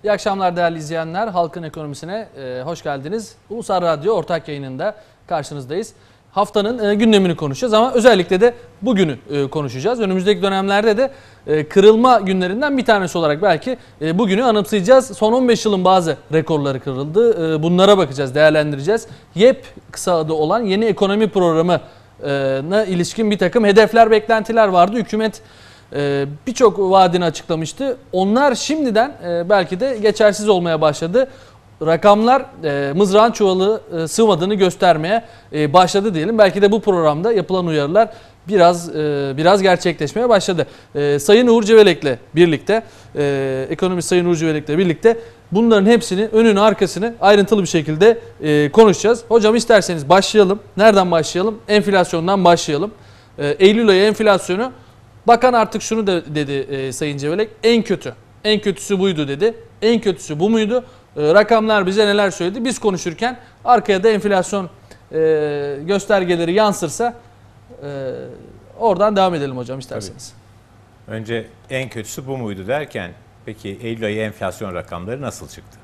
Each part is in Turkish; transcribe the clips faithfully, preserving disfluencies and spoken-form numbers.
İyi akşamlar değerli izleyenler. Halkın Ekonomisi'ne e, hoş geldiniz. Ulusal Radyo ortak yayınında karşınızdayız. Haftanın e, gündemini konuşacağız ama özellikle de bugünü e, konuşacağız. Önümüzdeki dönemlerde de e, kırılma günlerinden bir tanesi olarak belki e, bugünü anımsayacağız. Son on beş yılın bazı rekorları kırıldı. E, bunlara bakacağız, değerlendireceğiz. YEP kısa adı olan yeni ekonomi programına ilişkin bir takım hedefler, beklentiler vardı. Hükümet birçok vaadini açıklamıştı. Onlar şimdiden belki de geçersiz olmaya başladı. Rakamlar mızrağın çuvalı sığmadığını göstermeye başladı diyelim. Belki de bu programda yapılan uyarılar biraz biraz gerçekleşmeye başladı. Sayın Uğur Civelek'le birlikte, ekonomist Sayın Uğur Civelek'le birlikte bunların hepsini, önünü arkasını ayrıntılı bir şekilde konuşacağız. Hocam isterseniz başlayalım. Nereden başlayalım? Enflasyondan başlayalım. Eylül ayı enflasyonu, bakan artık şunu da dedi e, Sayın Civelek, en kötü, en kötüsü buydu dedi. En kötüsü bu muydu? E, rakamlar bize neler söyledi? Biz konuşurken arkaya da enflasyon e, göstergeleri yansırsa e, oradan devam edelim hocam isterseniz. Tabii. Önce en kötüsü bu muydu derken, peki Eylül ayı enflasyon rakamları nasıl çıktı?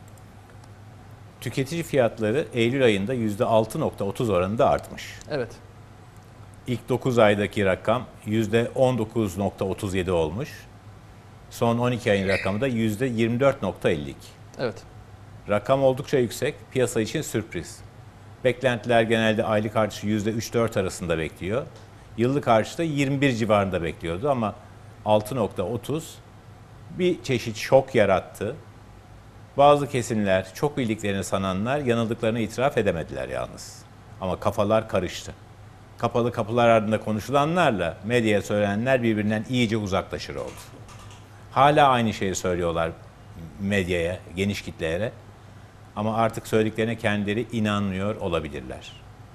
Tüketici fiyatları Eylül ayında yüzde altı nokta otuz oranında artmış. Evet. İlk dokuz aydaki rakam yüzde on dokuz nokta otuz yedi olmuş. Son on iki ayın rakamı da yüzde yirmi dört nokta elli iki. Evet. Rakam oldukça yüksek. Piyasa için sürpriz. Beklentiler genelde aylık artışı yüzde üç dört arasında bekliyor. Yıllık artışı da yirmi bir civarında bekliyordu ama altı nokta otuz bir çeşit şok yarattı. Bazı kesimler, çok bildiklerini sananlar yanıldıklarını itiraf edemediler yalnız. Ama kafalar karıştı. Kapalı kapılar ardında konuşulanlarla medyaya söylenenler birbirinden iyice uzaklaşır oldu. Hala aynı şeyi söylüyorlar medyaya, geniş kitlelere. Ama artık söylediklerine kendileri inanmıyor olabilirler.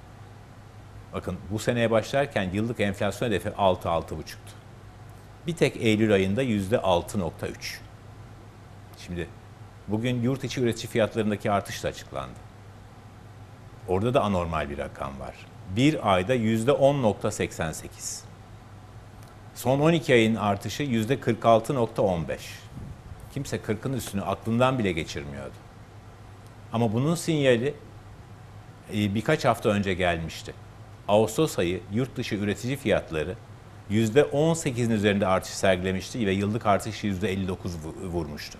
Bakın bu seneye başlarken yıllık enflasyon hedefi altı altı buçuktu. Bir tek Eylül ayında yüzde altı nokta üç. Şimdi bugün yurt içi üretici fiyatlarındaki artış da açıklandı. Orada da anormal bir rakam var. Bir ayda yüzde on nokta seksen sekiz. Son on iki ayın artışı yüzde kırk altı nokta on beş. Kimse kırkın üstünü aklından bile geçirmiyordu. Ama bunun sinyali birkaç hafta önce gelmişti. Ağustos ayı yurt dışı üretici fiyatları yüzde on sekizin üzerinde artış sergilemişti ve yıllık artış yüzde elli dokuz vurmuştu.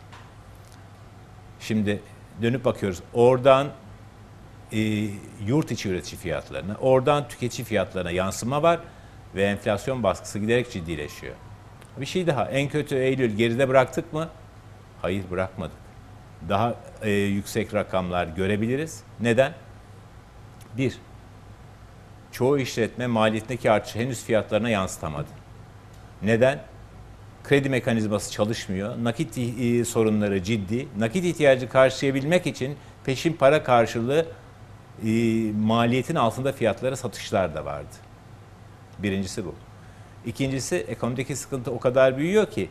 Şimdi dönüp bakıyoruz. Oradan E, yurt içi üretici fiyatlarına, oradan tüketici fiyatlarına yansıma var ve enflasyon baskısı giderek ciddileşiyor. Bir şey daha, en kötü Eylül geride bıraktık mı? Hayır, bırakmadık. Daha e, yüksek rakamlar görebiliriz. Neden? Bir, çoğu işletme maliyetindeki artışı henüz fiyatlarına yansıtamadı. Neden? Kredi mekanizması çalışmıyor, nakit e, sorunları ciddi, nakit ihtiyacı karşılayabilmek için peşin para karşılığı E, maliyetin altında fiyatlara satışlar da vardı. Birincisi bu. İkincisi, ekonomideki sıkıntı o kadar büyüyor ki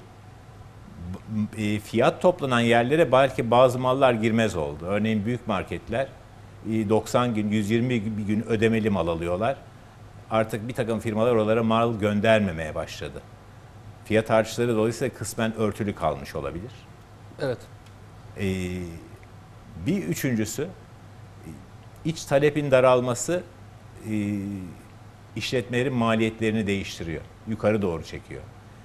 e, fiyat toplanan yerlere belki bazı mallar girmez oldu. Örneğin büyük marketler e, doksan gün, yüz yirmi gün ödemeli mal alıyorlar. Artık bir takım firmalar oralara mal göndermemeye başladı. Fiyat artışları dolayısıyla kısmen örtülü kalmış olabilir. Evet. E, bir üçüncüsü, İç talebin daralması e, işletmelerin maliyetlerini değiştiriyor. Yukarı doğru çekiyor.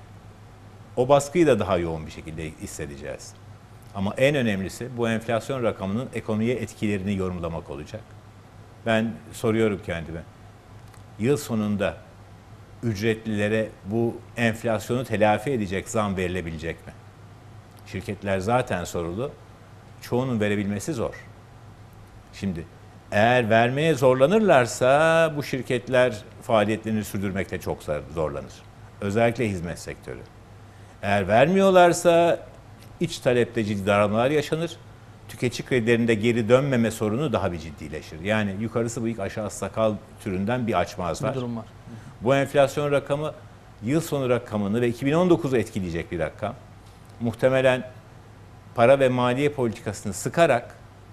O baskıyı da daha yoğun bir şekilde hissedeceğiz. Ama en önemlisi bu enflasyon rakamının ekonomiye etkilerini yorumlamak olacak. Ben soruyorum kendime. Yıl sonunda ücretlilere bu enflasyonu telafi edecek zam verilebilecek mi? Şirketler zaten sorulu. Çoğunun verebilmesi zor. Şimdi eğer vermeye zorlanırlarsa bu şirketler faaliyetlerini sürdürmekte çok zorlanır. Özellikle hizmet sektörü. Eğer vermiyorlarsa iç talepte ciddi daralmalar yaşanır. Tüketici kredilerinde geri dönmeme sorunu daha bir ciddileşir. Yani yukarısı bıyık aşağısı sakal türünden bir açmaz var. Bir durum var. Bu enflasyon rakamı yıl sonu rakamını ve iki bin on dokuzu etkileyecek bir rakam. Muhtemelen para ve maliye politikasını sıkarak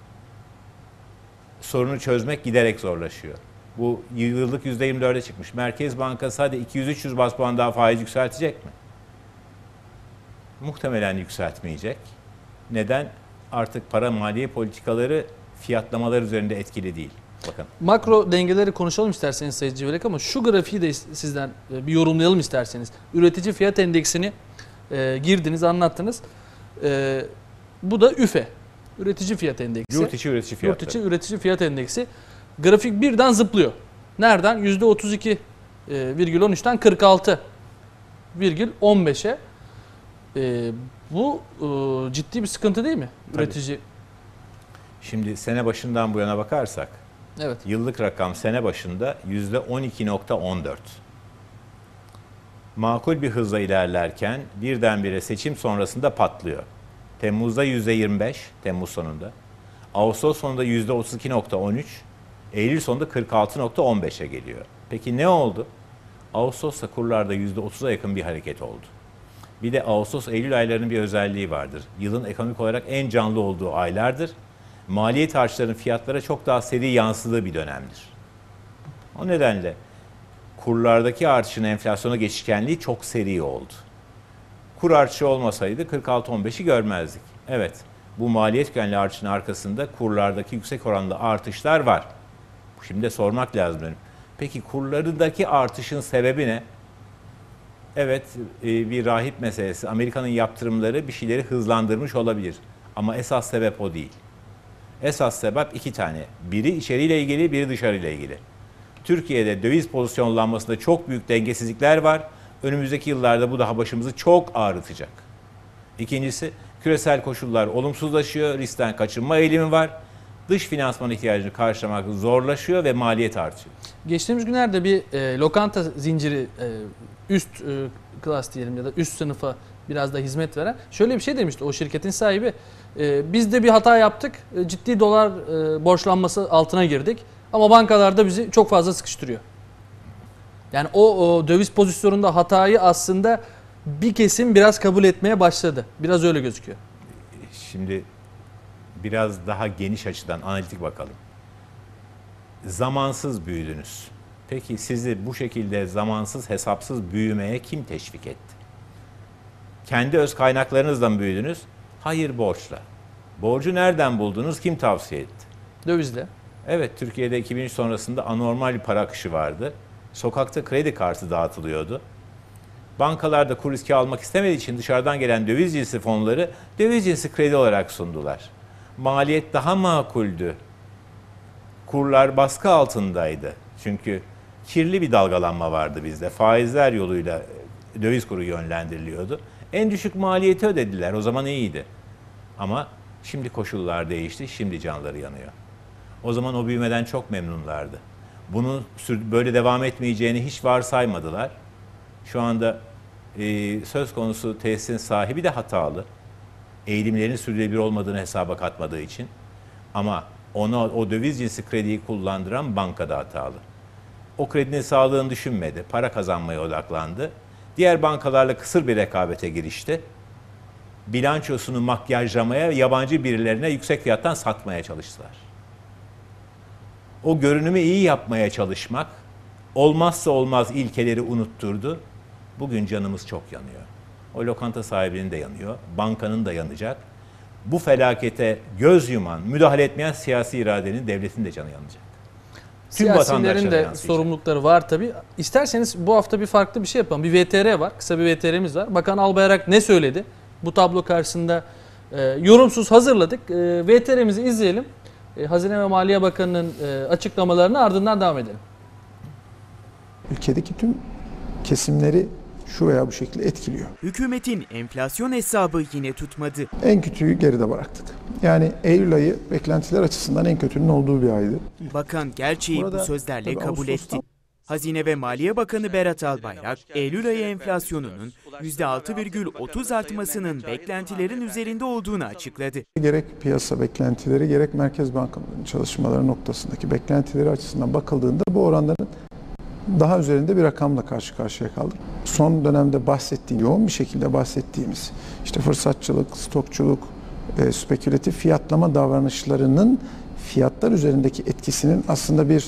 sorunu çözmek giderek zorlaşıyor. Bu yıllık yüzde yirmi dörde çıkmış. Merkez Bankası hadi iki yüz üç yüz bas puan daha faiz yükseltecek mi? Muhtemelen yükseltmeyecek. Neden? Artık para maliye politikaları fiyatlamalar üzerinde etkili değil. Bakın. Makro dengeleri konuşalım isterseniz Sayın Civelek, ama şu grafiği de sizden bir yorumlayalım isterseniz. Üretici fiyat endeksini e, girdiniz, anlattınız. E, bu da ÜFE. Üretici fiyat endeksi. Yurt içi üretici fiyatları. Yurt içi üretici fiyat endeksi. Grafik birden zıplıyor. Nereden? yüzde otuz iki virgül on üçten kırk altı virgül on beşe. E, bu e, ciddi bir sıkıntı değil mi? Tabii. Üretici. Şimdi sene başından bu yana bakarsak, Evet. yıllık rakam sene başında yüzde on iki nokta on dört. Makul bir hızla ilerlerken birdenbire seçim sonrasında patlıyor. Temmuz'da yüzde yirmi beş, Temmuz sonunda. Ağustos sonunda yüzde otuz iki nokta on üç, Eylül sonunda kırk altı nokta on beşe geliyor. Peki ne oldu? Ağustos'ta kurlarda yüzde otuza yakın bir hareket oldu. Bir de Ağustos-Eylül aylarının bir özelliği vardır. Yılın ekonomik olarak en canlı olduğu aylardır. Maliyet artışlarının fiyatlara çok daha seri yansıdığı bir dönemdir. O nedenle kurlardaki artışın enflasyona geçişkenliği çok seri oldu. Kur artışı olmasaydı kırk altı on beşi görmezdik. Evet, bu maliyet kökenli artışın arkasında kurlardaki yüksek oranlı artışlar var. Şimdi de sormak lazım benim. Peki kurlardaki artışın sebebi ne? Evet, bir rahip meselesi. Amerika'nın yaptırımları bir şeyleri hızlandırmış olabilir. Ama esas sebep o değil. Esas sebep iki tane. Biri içeriyle ilgili, biri dışarıyla ilgili. Türkiye'de döviz pozisyonlanmasında çok büyük dengesizlikler var. Önümüzdeki yıllarda bu daha başımızı çok ağrıtacak. İkincisi, küresel koşullar olumsuzlaşıyor, riskten kaçınma eğilimi var. Dış finansman ihtiyacını karşılamak zorlaşıyor ve maliyet artıyor. Geçtiğimiz günlerde bir e, lokanta zinciri e, üst e, klas diyelim ya da üst sınıfa biraz da hizmet veren şöyle bir şey demişti o şirketin sahibi. E, biz de bir hata yaptık. E, ciddi dolar e, borçlanması altına girdik. Ama bankalar da bizi çok fazla sıkıştırıyor. Yani o, o döviz pozisyonunda hatayı aslında bir kesim biraz kabul etmeye başladı. Biraz öyle gözüküyor. Şimdi biraz daha geniş açıdan analitik bakalım. Zamansız büyüdünüz. Peki sizi bu şekilde zamansız, hesapsız büyümeye kim teşvik etti? Kendi öz kaynaklarınızla mı büyüdünüz? Hayır, borçla. Borcu nereden buldunuz? Kim tavsiye etti? Dövizle. Evet, Türkiye'de iki bin üç sonrasında anormal bir para akışı vardı. Sokakta kredi kartı dağıtılıyordu. Bankalar da kur riski almak istemediği için dışarıdan gelen döviz cinsi fonları döviz cinsi kredi olarak sundular. Maliyet daha makuldü. Kurlar baskı altındaydı. Çünkü kirli bir dalgalanma vardı bizde. Faizler yoluyla döviz kuru yönlendiriliyordu. En düşük maliyeti ödediler. O zaman iyiydi. Ama şimdi koşullar değişti. Şimdi canları yanıyor. O zaman o büyümeden çok memnunlardı. Bunun böyle devam etmeyeceğini hiç varsaymadılar. Şu anda e, söz konusu tesisin sahibi de hatalı. Eğilimlerin sürdürülebilir olmadığını hesaba katmadığı için. Ama ona o döviz cinsi krediyi kullandıran banka da hatalı. O kredinin sağlığını düşünmedi. Para kazanmaya odaklandı. Diğer bankalarla kısır bir rekabete girişti. Bilançosunu makyajlamaya, yabancı birilerine yüksek fiyattan satmaya çalıştılar. O görünümü iyi yapmaya çalışmak, olmazsa olmaz ilkeleri unutturdu. Bugün canımız çok yanıyor. O lokanta sahibinin de yanıyor, bankanın da yanacak. Bu felakete göz yuman, müdahale etmeyen siyasi iradenin, devletin de canı yanacak. Tüm Siyasilerin de yansıyacak. sorumlulukları var tabii. İsterseniz bu hafta bir farklı bir şey yapalım. Bir V T R var, kısa bir V T R'miz var. Bakan Albayrak ne söyledi? Bu tablo karşısında e, yorumsuz hazırladık. E, V T R'mizi izleyelim. E, Hazine ve Maliye Bakanı'nın e, açıklamalarını ardından devam edelim. Ülkedeki tüm kesimleri şu veya bu şekilde etkiliyor. Hükümetin enflasyon hesabı yine tutmadı. En kötüyü geride bıraktık. Yani Eylül ayı beklentiler açısından en kötünün olduğu bir aydı. Bakan gerçeği Burada, bu sözlerle tabii kabul Ağustos'tan etti. Hazine ve Maliye Bakanı Berat Albayrak, Eylül ayı enflasyonunun yüzde altı virgül otuz artmasının beklentilerin üzerinde olduğunu açıkladı. Gerek piyasa beklentileri gerek Merkez Bankalarının çalışmaları noktasındaki beklentileri açısından bakıldığında bu oranların daha üzerinde bir rakamla karşı karşıya kaldık. Son dönemde bahsettiğim, yoğun bir şekilde bahsettiğimiz işte fırsatçılık, stokçuluk, e, spekülatif fiyatlama davranışlarının fiyatlar üzerindeki etkisinin aslında bir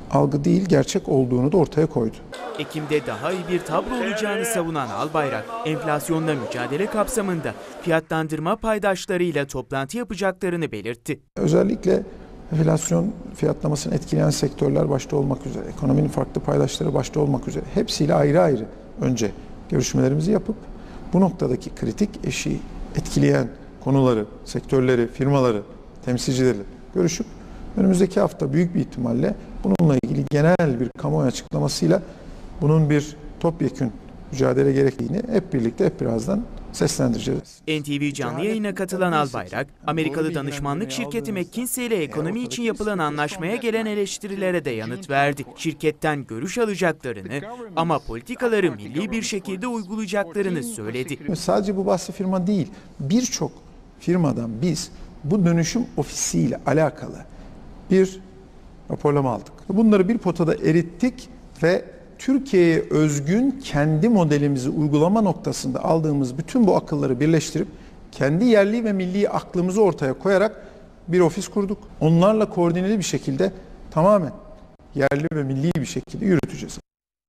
algı değil, gerçek olduğunu da ortaya koydu. Ekim'de daha iyi bir tablo olacağını savunan Albayrak, enflasyonla mücadele kapsamında fiyatlandırma paydaşlarıyla toplantı yapacaklarını belirtti. Özellikle enflasyon fiyatlamasını etkileyen sektörler başta olmak üzere, ekonominin farklı paydaşları başta olmak üzere hepsiyle ayrı ayrı önce görüşmelerimizi yapıp bu noktadaki kritik eşiği etkileyen konuları, sektörleri, firmaları, temsilcileri görüşüp önümüzdeki hafta büyük bir ihtimalle bununla ilgili genel bir kamuoyu açıklamasıyla bunun bir topyekün mücadele gerektiğini hep birlikte hep birazdan seslendireceğiz. N T V canlı yayına katılan Albayrak, Amerikalı danışmanlık şirketi McKinsey ile ekonomi için yapılan anlaşmaya gelen eleştirilere de yanıt verdi. Şirketten görüş alacaklarını ama politikaları milli bir şekilde uygulayacaklarını söyledi. Sadece bu bahsi firma değil, birçok firmadan biz bu dönüşüm ofisiyle alakalı bir raporlama aldık. Bunları bir potada erittik ve Türkiye'ye özgün kendi modelimizi uygulama noktasında aldığımız bütün bu akılları birleştirip kendi yerli ve milli aklımızı ortaya koyarak bir ofis kurduk. Onlarla koordineli bir şekilde tamamen yerli ve milli bir şekilde yürüteceğiz.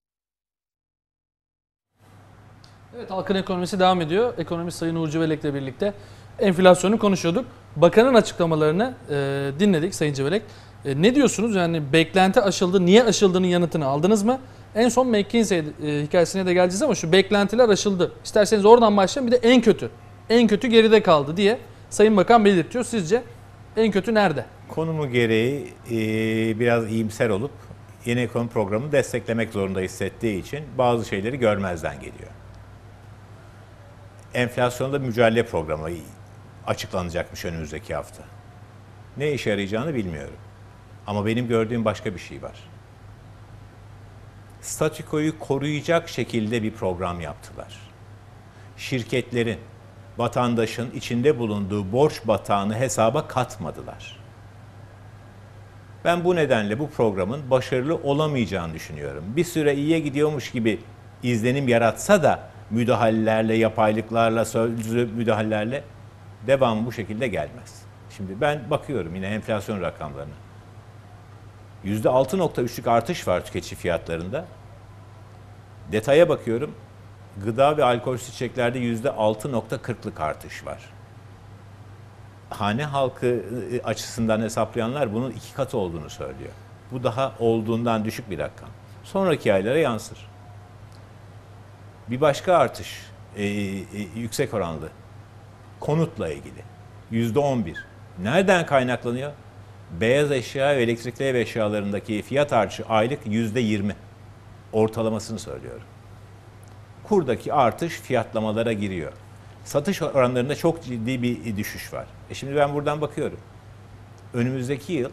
Evet, halkın ekonomisi devam ediyor. Ekonomist Sayın Uğur Civelek'le birlikte enflasyonu konuşuyorduk. Bakanın açıklamalarını e, dinledik Sayın Civelek. E, ne diyorsunuz? Yani beklenti aşıldı. Niye aşıldığının yanıtını aldınız mı? En son McKinsey e, hikayesine de geleceğiz ama şu beklentiler aşıldı. İsterseniz oradan başlayalım. Bir de en kötü. En kötü geride kaldı diye Sayın Bakan belirtiyor. Sizce en kötü nerede? Konumu gereği e, biraz iyimser olup yeni ekonomi programını desteklemek zorunda hissettiği için bazı şeyleri görmezden geliyor. Enflasyonda mücadele programı açıklanacakmış önümüzdeki hafta. Ne işe yarayacağını bilmiyorum. Ama benim gördüğüm başka bir şey var. Statükoyu koruyacak şekilde bir program yaptılar. Şirketlerin, vatandaşın içinde bulunduğu borç batağını hesaba katmadılar. Ben bu nedenle bu programın başarılı olamayacağını düşünüyorum. Bir süre iyiye gidiyormuş gibi izlenim yaratsa da müdahalelerle, yapaylıklarla, sözlü müdahalelerle devamı bu şekilde gelmez. Şimdi ben bakıyorum yine enflasyon rakamlarına. yüzde altı nokta üçlük artış var tüketici fiyatlarında. Detaya bakıyorum. Gıda ve alkolsüz içeceklerde yüzde altı nokta kırklık artış var. Hane halkı açısından hesaplayanlar bunun iki katı olduğunu söylüyor. Bu daha olduğundan düşük bir rakam. Sonraki aylara yansır. Bir başka artış e, e, yüksek oranlı. Konutla ilgili. yüzde on bir. Nereden kaynaklanıyor? Beyaz eşya ve elektrikli ev eşyalarındaki fiyat artışı aylık yüzde yirmi. Ortalamasını söylüyorum. Kurdaki artış fiyatlamalara giriyor. Satış oranlarında çok ciddi bir düşüş var. E şimdi ben buradan bakıyorum. Önümüzdeki yıl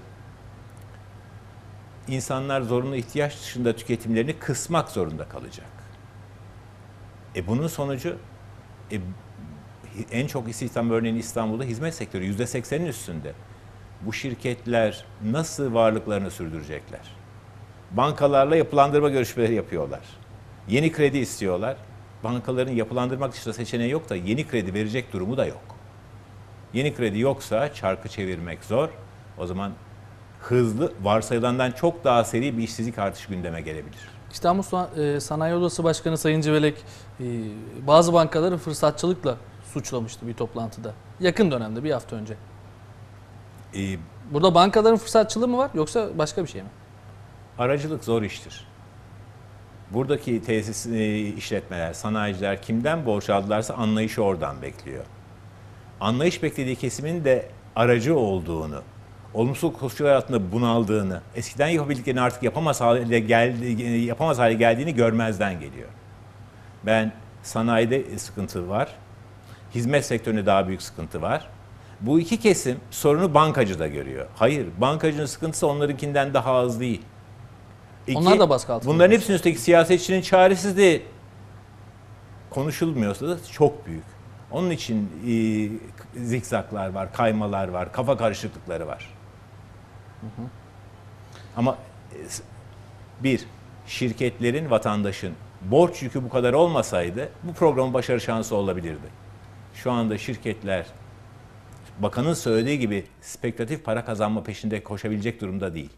insanlar zorunlu ihtiyaç dışında tüketimlerini kısmak zorunda kalacak. E bunun sonucu e, en çok istihdam örneğin İstanbul'da hizmet sektörü yüzde seksenin üstünde. Bu şirketler nasıl varlıklarını sürdürecekler? Bankalarla yapılandırma görüşmeleri yapıyorlar. Yeni kredi istiyorlar. Bankaların yapılandırmak dışında seçeneği yok da yeni kredi verecek durumu da yok. Yeni kredi yoksa çarkı çevirmek zor. O zaman hızlı, varsayılandan çok daha seri bir işsizlik artışı gündeme gelebilir. İstanbul Sanayi Odası Başkanı Sayın Civelek bazı bankaları fırsatçılıkla suçlamıştı bir toplantıda. Yakın dönemde, bir hafta önce. Ee, Burada bankaların fırsatçılığı mı var yoksa başka bir şey mi? Aracılık zor iştir. Buradaki tesis işletmeler, sanayiciler kimden borç aldılarsa anlayışı oradan bekliyor. Anlayış beklediği kesimin de aracı olduğunu, olumsuz koşullar altında bunaldığını, eskiden yapabildiklerini artık yapamaz hale geldi, yapamaz hale geldiğini görmezden geliyor. Ben sanayide sıkıntı var, hizmet sektöründe daha büyük sıkıntı var. Bu iki kesim sorunu bankacıda görüyor. Hayır, bankacının sıkıntısı onlarınkinden daha az değil. İki, Onlar da baskı altında. Bunların hepsinin üstteki siyasetçinin çaresizliği konuşulmuyorsa da çok büyük. Onun için e, zikzaklar var, kaymalar var, kafa karışıklıkları var. Hı hı. Ama e, bir, şirketlerin, vatandaşın borç yükü bu kadar olmasaydı bu programın başarı şansı olabilirdi. Şu anda şirketler bakanın söylediği gibi spekülatif para kazanma peşinde koşabilecek durumda değil.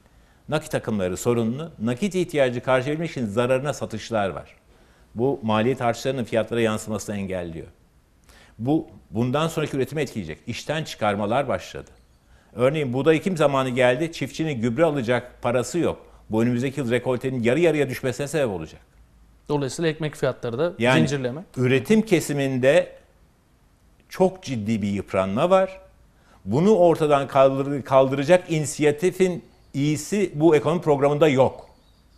Nakit akımları sorunlu. Nakit ihtiyacı karşılayabilmek için zararına satışlar var. Bu maliyet artışlarının fiyatlara yansımasını engelliyor. Bu bundan sonraki üretimi etkileyecek. İşten çıkarmalar başladı. Örneğin buğday ekim zamanı geldi. Çiftçinin gübre alacak parası yok. Bu önümüzdeki yıl rekoltenin yarı yarıya düşmesine sebep olacak. Dolayısıyla ekmek fiyatları da Yani zincirleme. üretim kesiminde çok ciddi bir yıpranma var. Bunu ortadan kaldır, kaldıracak inisiyatifin iyisi bu ekonomi programında yok.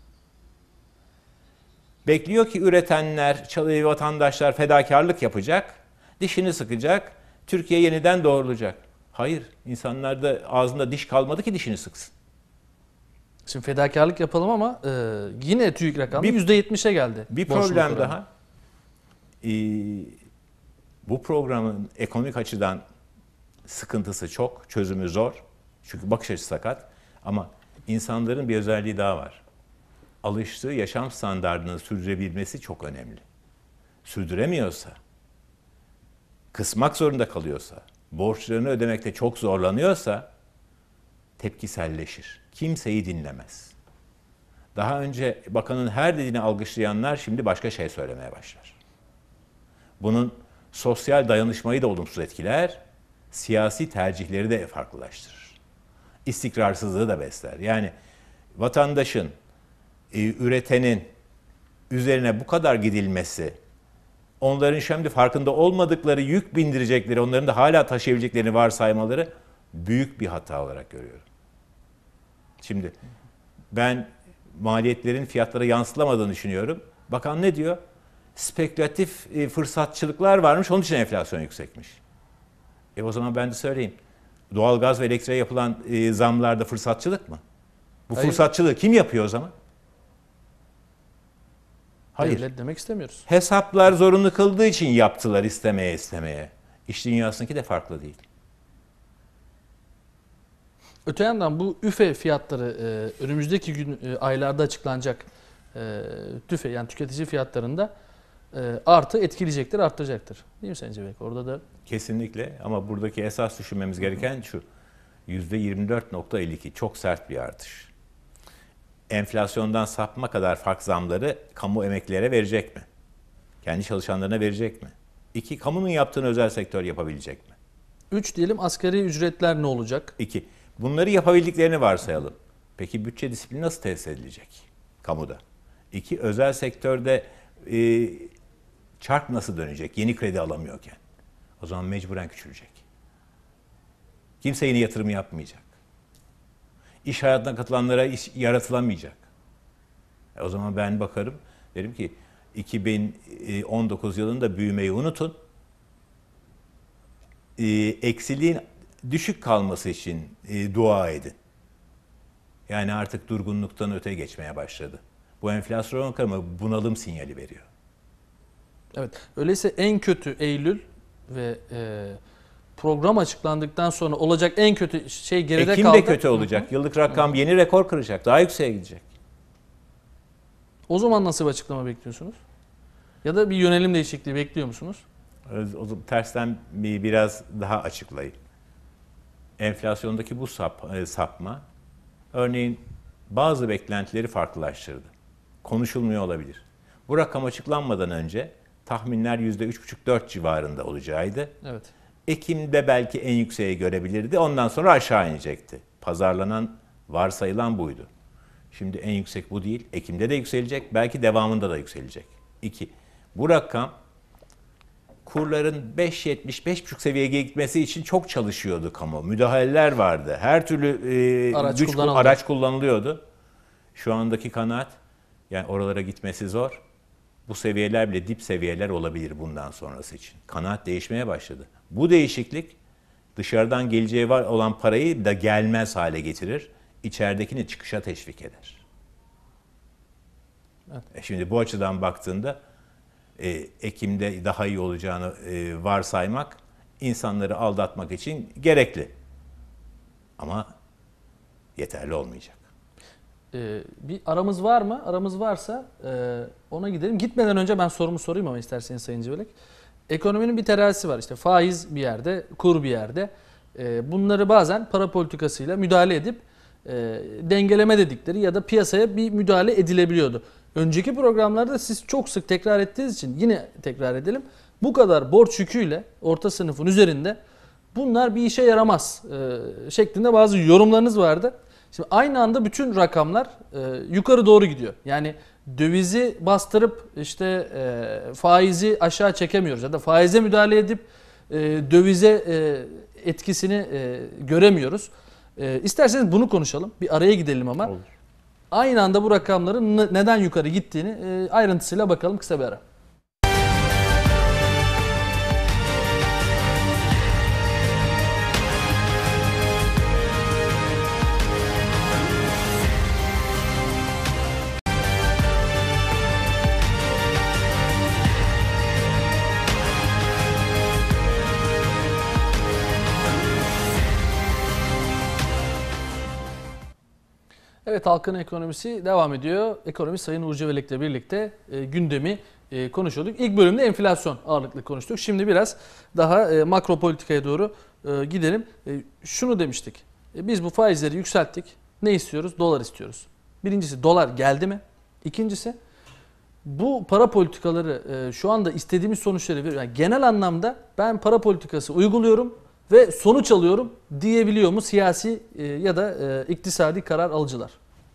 Bekliyor ki üretenler, çalışan vatandaşlar fedakarlık yapacak, dişini sıkacak, Türkiye yeniden doğrulacak. Hayır, insanlarda ağzında diş kalmadı ki dişini sıksın. Şimdi fedakarlık yapalım ama e, yine TÜİK rakamı Bir- yüzde yetmişe geldi. Bir borçluluk problem oranı. daha. Ee, bu programın ekonomik açıdan sıkıntısı çok, çözümü zor. Çünkü bakış açısı sakat. Ama insanların bir özelliği daha var. Alıştığı yaşam standardını sürdürebilmesi çok önemli. Sürdüremiyorsa, kısmak zorunda kalıyorsa, borçlarını ödemekte çok zorlanıyorsa tepkiselleşir. Kimseyi dinlemez. Daha önce bakanın her dediğini alkışlayanlar şimdi başka şey söylemeye başlar. Bunun sosyal dayanışmayı da olumsuz etkiler, siyasi tercihleri de farklılaştırır. İstikrarsızlığı da besler. Yani vatandaşın, e, üretenin üzerine bu kadar gidilmesi, onların şimdi farkında olmadıkları yük bindirecekleri, onların da hala taşıyabileceklerini varsaymaları büyük bir hata olarak görüyorum. Şimdi ben maliyetlerin fiyatlara yansılamadığını düşünüyorum. Bakan ne diyor? Spekülatif e, fırsatçılıklar varmış, onun için enflasyon yüksekmiş. E o zaman ben de söyleyeyim. Doğalgaz ve elektriğe yapılan e, zamlarda fırsatçılık mı? Bu Hayır. fırsatçılığı kim yapıyor o zaman? Hayır. Devlet demek istemiyoruz. Hesaplar zorunlu kıldığı için yaptılar istemeye istemeye. İş dünyasındaki de farklı değil. Öte yandan bu üfe fiyatları e, önümüzdeki gün e, aylarda açıklanacak e, tüfe yani tüketici fiyatlarında e, artı etkileyecektir, arttıracaktır. Değil mi Sayın Cebek? Orada da Kesinlikle ama buradaki esas düşünmemiz gereken şu. yüzde yirmi dört nokta elli iki çok sert bir artış. Enflasyondan sapma kadar fark zamları kamu emeklilere verecek mi? Kendi çalışanlarına verecek mi? İki, kamunun yaptığını özel sektör yapabilecek mi? üç diyelim asgari ücretler ne olacak? İki, bunları yapabildiklerini varsayalım. Peki bütçe disiplini nasıl tesis edilecek kamuda? İki, özel sektörde e, çark nasıl dönecek yeni kredi alamıyorken? O zaman mecburen küçülecek. Kimse yeni yatırım yapmayacak. İş hayatına katılanlara iş yaratılamayacak. E o zaman ben bakarım, derim ki iki bin on dokuz yılında büyümeyi unutun. E, eksiliğin düşük kalması için e, dua edin. Yani artık durgunluktan öte geçmeye başladı. Bu enflasyon rakamı bunalım sinyali veriyor. Evet. Öyleyse en kötü Eylül ve e, program açıklandıktan sonra olacak en kötü şey geride Ekim kaldı. de kötü olacak. Yıllık rakam yeni rekor kıracak. Daha yükseğe gidecek. O zaman nasıl bir açıklama bekliyorsunuz? Ya da bir yönelim değişikliği bekliyor musunuz? O zaman tersten bir biraz daha açıklayayım. Enflasyondaki bu sap, sapma, örneğin bazı beklentileri farklılaştırdı. Konuşulmuyor olabilir. Bu rakam açıklanmadan önce tahminler yüzde üç buçuk dört civarında olacağıydı. Evet. Ekim'de belki en yükseği görebilirdi. Ondan sonra aşağı inecekti. Pazarlanan, varsayılan buydu. Şimdi en yüksek bu değil. Ekim'de de yükselecek. Belki devamında da yükselecek. İki, bu rakam kurların beş yetmiş beş buçuk seviyeye gitmesi için çok çalışıyordu kamu. Müdahaleler vardı. Her türlü e, Araç güç kullanıldı. araç kullanılıyordu. Şu andaki kanaat, yani oralara gitmesi zor. Bu seviyeler bile dip seviyeler olabilir bundan sonrası için. Kanaat değişmeye başladı. Bu değişiklik dışarıdan geleceği var olan parayı da gelmez hale getirir. İçeridekini çıkışa teşvik eder. Evet. E şimdi bu açıdan baktığında e, Ekim'de daha iyi olacağını e, varsaymak insanları aldatmak için gerekli. Ama yeterli olmayacak. Ee, bir aramız var mı? Aramız varsa e, ona gidelim. Gitmeden önce ben sorumu sorayım ama isterseniz Sayın Civelek. Ekonominin bir terazisi var. İşte faiz bir yerde, kur bir yerde. E, bunları bazen para politikasıyla müdahale edip e, dengeleme dedikleri ya da piyasaya bir müdahale edilebiliyordu. Önceki programlarda siz çok sık tekrar ettiğiniz için yine tekrar edelim. Bu kadar borç yüküyle orta sınıfın üzerinde bunlar bir işe yaramaz e, şeklinde bazı yorumlarınız vardı. Şimdi aynı anda bütün rakamlar e, yukarı doğru gidiyor. Yani dövizi bastırıp işte e, faizi aşağı çekemiyoruz ya da faize müdahale edip e, dövize e, etkisini e, göremiyoruz. E, isterseniz bunu konuşalım. Bir araya gidelim ama. Olur. Aynı anda bu rakamların ne- neden yukarı gittiğini e, ayrıntısıyla bakalım, kısa bir ara. Evet, Halkın Ekonomisi devam ediyor. Ekonomist Sayın Uğur Cıvelek'le birlikte e, gündemi e, konuşuyorduk. İlk bölümde enflasyon ağırlıklı konuştuk. Şimdi biraz daha e, makro politikaya doğru e, gidelim. E, şunu demiştik. E, biz bu faizleri yükselttik. Ne istiyoruz? Dolar istiyoruz. Birincisi, dolar geldi mi? İkincisi, bu para politikaları e, şu anda istediğimiz sonuçları veriyor. Yani genel anlamda ben para politikası uyguluyorum ve sonuç alıyorum diyebiliyor mu siyasi e, ya da e, iktisadi karar alıcılar?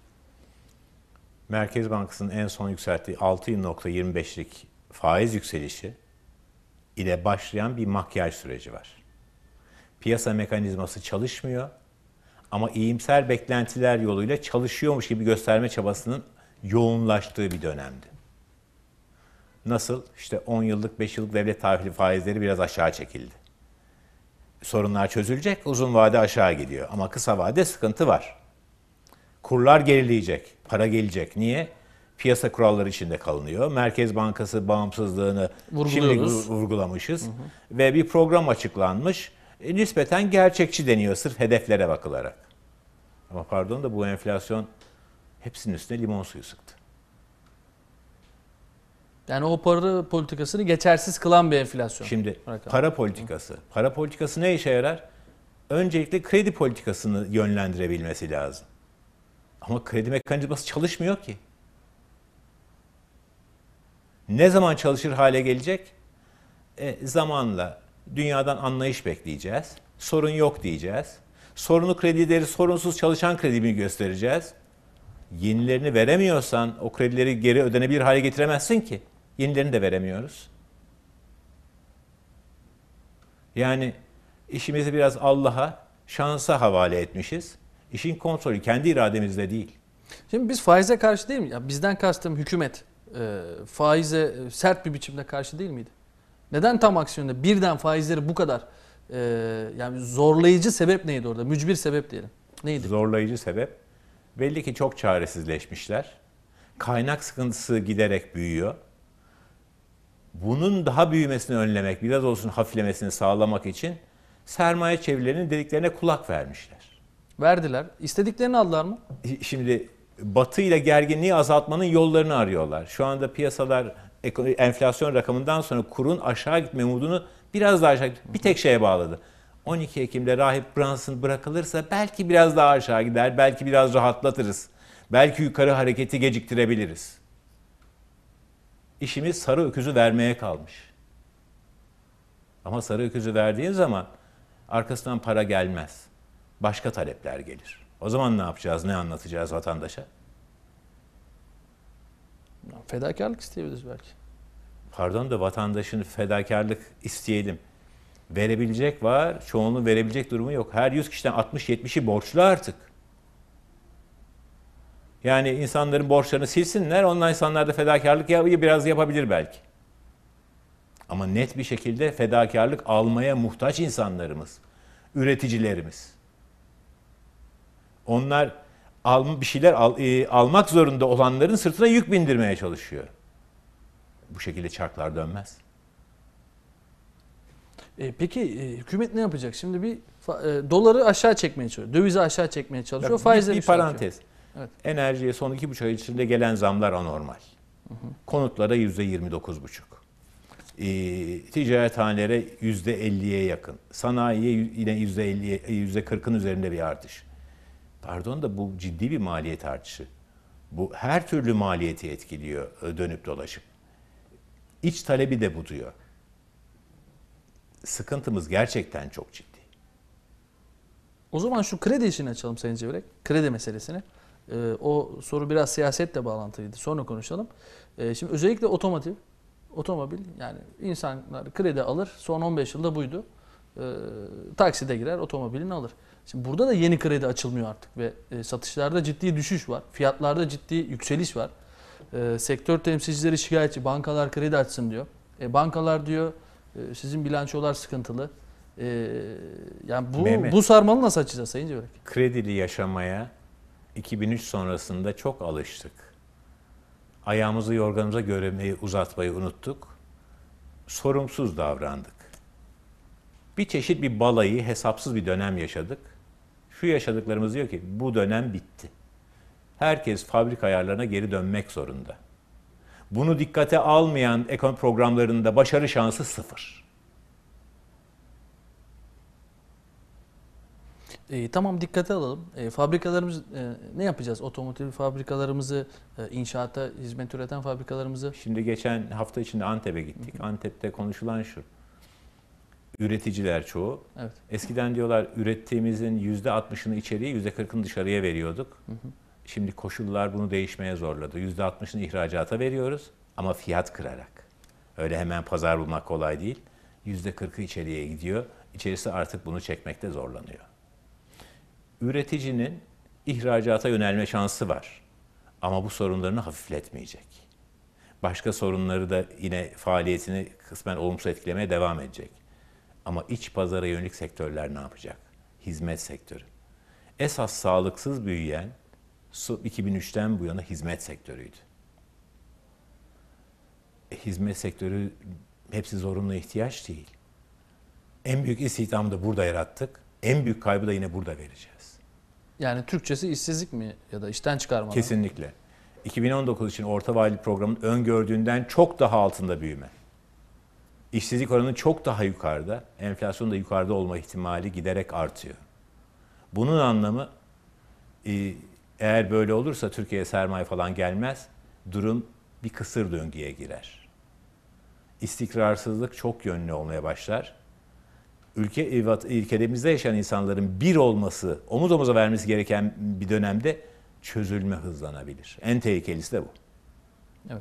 Merkez Bankası'nın en son yükselttiği altı virgül yirmi beşlik faiz yükselişi ile başlayan bir makyaj süreci var. Piyasa mekanizması çalışmıyor ama iyimser beklentiler yoluyla çalışıyormuş gibi gösterme çabasının yoğunlaştığı bir dönemdi. Nasıl? İşte on yıllık, beş yıllık devlet tahvili faizleri biraz aşağı çekildi. Sorunlar çözülecek, uzun vade aşağı gidiyor ama kısa vade sıkıntı var. Kurlar gerileyecek, para gelecek. Niye? Piyasa kuralları içinde kalınıyor. Merkez Bankası bağımsızlığını şimdi vurgulamışız. Hı hı. Ve bir program açıklanmış. E, nispeten gerçekçi deniyor sırf hedeflere bakılarak. Ama pardon da bu enflasyon hepsinin üstüne limon suyu sıktı. Yani o para politikasını geçersiz kılan bir enflasyon. Şimdi Rakam. para politikası. Para politikası ne işe yarar? Öncelikle kredi politikasını yönlendirebilmesi lazım. Ama kredi mekanizması çalışmıyor ki. Ne zaman çalışır hale gelecek? E, zamanla dünyadan anlayış bekleyeceğiz. Sorun yok diyeceğiz. Sorunu kredileri sorunsuz çalışan kredimi göstereceğiz. Yenilerini veremiyorsan o kredileri geri ödenebilir hale getiremezsin ki. Yenilerini de veremiyoruz. Yani işimizi biraz Allah'a, şansa havale etmişiz. İşin kontrolü kendi irademizde değil. Şimdi biz faize karşı değil mi? Ya bizden kastım hükümet e, faize sert bir biçimde karşı değil miydi? Neden tam aksi yönde birden faizleri bu kadar e, yani zorlayıcı sebep neydi orada? Mücbir sebep diyelim. Neydi? Zorlayıcı sebep belli ki çok çaresizleşmişler. Kaynak sıkıntısı giderek büyüyor. Bunun daha büyümesini önlemek, biraz olsun hafiflemesini sağlamak için sermaye çevirilerinin dediklerine kulak vermişler. Verdiler. İstediklerini aldılar mı? Şimdi Batı ile gerginliği azaltmanın yollarını arıyorlar. Şu anda piyasalar enflasyon rakamından sonra kurun aşağı gitme umudunu biraz daha aşağı bir tek şeye bağladı. on iki Ekim'de Rahip Brunson bırakılırsa belki biraz daha aşağı gider, belki biraz rahatlatırız. Belki yukarı hareketi geciktirebiliriz. İşimiz sarı öküzü vermeye kalmış. Ama sarı öküzü verdiğin zaman arkasından para gelmez. Başka talepler gelir. O zaman ne yapacağız, ne anlatacağız vatandaşa? Fedakarlık isteyebiliriz belki. Pardon da vatandaşın fedakarlık isteyelim. Verebilecek var, çoğunluğun verebilecek durumu yok. Her yüz kişiden altmış yetmişi borçlu artık. Yani insanların borçlarını silsinler, ondan insanlar da fedakarlık biraz yapabilir belki. Ama net bir şekilde fedakarlık almaya muhtaç insanlarımız, üreticilerimiz. Onlar al, bir şeyler al, e, almak zorunda olanların sırtına yük bindirmeye çalışıyor. Bu şekilde çarklar dönmez. E, peki e, hükümet ne yapacak? Şimdi bir e, doları aşağı çekmeye çalışıyor. Dövizi aşağı çekmeye çalışıyor. Faizleri bir, bir parantez. Evet. Enerjiye son iki buçuk ay içinde gelen zamlar anormal. Hı hı. Konutlara yüzde yirmi dokuz buçuk. E, ticarethanelere yüzde elliye yakın. Sanayiye yine yüzde elli, yüzde kırkın üzerinde bir artış. Pardon da bu ciddi bir maliyet artışı. Bu her türlü maliyeti etkiliyor dönüp dolaşıp. İç talebi de bu diyor. Sıkıntımız gerçekten çok ciddi. O zaman şu kredi işini açalım Sayın Cevrek. Kredi meselesini. Ee, o soru biraz siyasetle bağlantılıydı. Sonra konuşalım. Ee, şimdi özellikle otomotiv, otomobil yani insanlar kredi alır. Son on beş yılda buydu. Ee, takside girer, otomobilini alır. Şimdi burada da yeni kredi açılmıyor artık ve e, satışlarda ciddi düşüş var. Fiyatlarda ciddi yükseliş var. E, sektör temsilcileri şikayetçi. Bankalar kredi açsın diyor. E, bankalar diyor e, sizin bilançolar sıkıntılı. E, yani bu Mehmet, bu sarmalı nasıl açacağız Sayın Cevrek? Kredili yaşamaya iki bin üç sonrasında çok alıştık. Ayağımızı yorganımıza göre uzatmayı unuttuk. Sorumsuz davrandık. Bir çeşit bir balayı, hesapsız bir dönem yaşadık. Şu yaşadıklarımız diyor ki bu dönem bitti. Herkes fabrika ayarlarına geri dönmek zorunda. Bunu dikkate almayan ekonomi programlarında başarı şansı sıfır. E, tamam dikkate alalım. E, fabrikalarımız e, ne yapacağız? Otomotiv fabrikalarımızı, e, inşaata hizmet üreten fabrikalarımızı. Şimdi geçen hafta içinde Antep'e gittik. Antep'te konuşulan şu. Üreticiler çoğu. Evet. Eskiden diyorlar ürettiğimizin yüzde altmışını içeriye, yüzde kırkını dışarıya veriyorduk. Hı hı. Şimdi koşullar bunu değişmeye zorladı. yüzde altmışını ihracata veriyoruz ama fiyat kırarak. Öyle hemen pazar bulmak kolay değil. yüzde kırkı içeriye gidiyor. İçerisi artık bunu çekmekte zorlanıyor. Üreticinin ihracata yönelme şansı var. Ama bu sorunlarını hafifletmeyecek. Başka sorunları da yine faaliyetini kısmen olumsuz etkilemeye devam edecek. Ama iç pazara yönelik sektörler ne yapacak? Hizmet sektörü. Esas sağlıksız büyüyen iki bin üçten bu yana hizmet sektörüydü. E, hizmet sektörü hepsi zorunlu ihtiyaç değil. En büyük istihdamı da burada yarattık. En büyük kaybı da yine burada vereceğiz. Yani Türkçesi işsizlik mi ya da işten çıkarma? Kesinlikle. iki bin on dokuz için orta vadeli programın öngördüğünden çok daha altında büyüme. İşsizlik oranı çok daha yukarıda, enflasyon da yukarıda olma ihtimali giderek artıyor. Bunun anlamı eğer böyle olursa Türkiye'ye sermaye falan gelmez, durum bir kısır döngüye girer. İstikrarsızlık çok yönlü olmaya başlar. Ülke, ülkemizde yaşayan insanların bir olması, omuz omuza vermesi gereken bir dönemde çözülme hızlanabilir. En tehlikelisi de bu. Evet.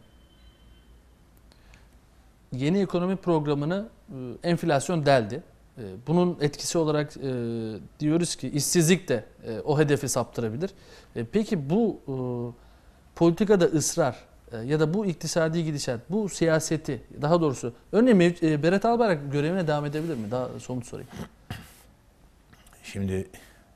Yeni ekonomi programını enflasyon deldi. Bunun etkisi olarak diyoruz ki işsizlik de o hedefi saptırabilir. Peki bu politikada ısrar ya da bu iktisadi gidişat, bu siyaseti daha doğrusu örneğin Berat Albayrak görevine devam edebilir mi? Daha somut sorayım. Şimdi